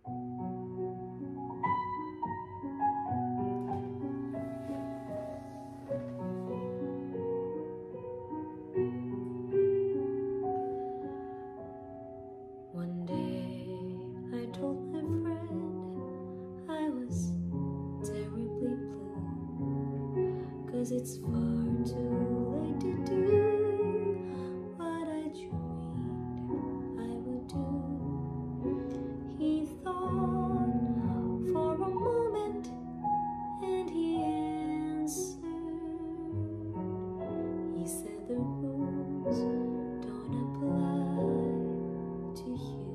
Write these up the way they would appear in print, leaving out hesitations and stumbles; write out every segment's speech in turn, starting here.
One day I told my friend I was terribly blue, 'cause it's far too late to do what I dreamed I would do. He thought for a moment and he answered. He said the rules don't apply to you.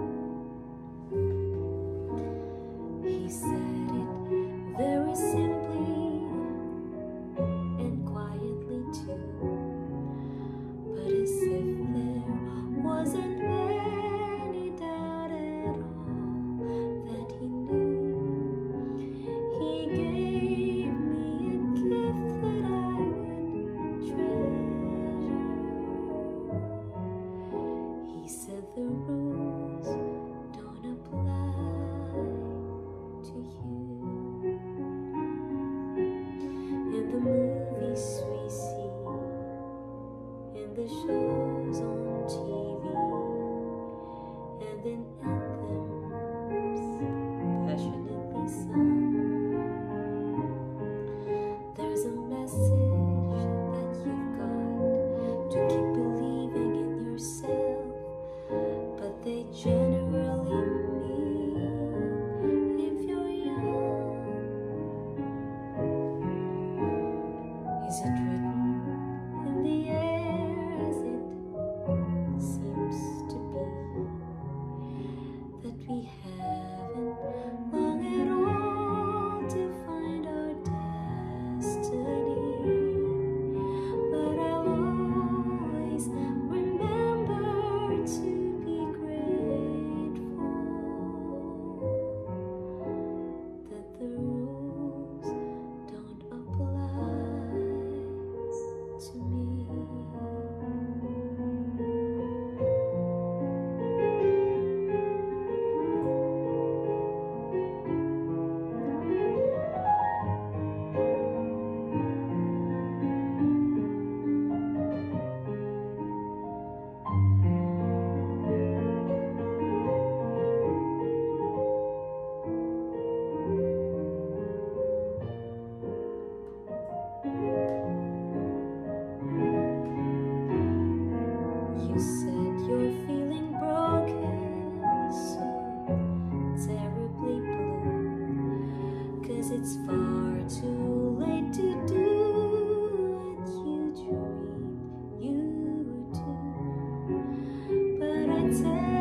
He said it very simply and quietly too, but as if there wasn't any doubt at all that he knew. He gave me a gift that I would treasure. He said the rules don't apply to you. In the movies we see, in the shows on TV, and in anthems passionately sung, there's a message that you've got to keep believing in yourself, but they generally mean if you're young. Is it written in the air as it seems to be, that we haven't long at all to find our destiny? But I'll always remember to be grateful that the rules don't apply to me. You said you're feeling broken, so terribly blue, 'cause it's far too late to do what you dreamed you would do. But I tell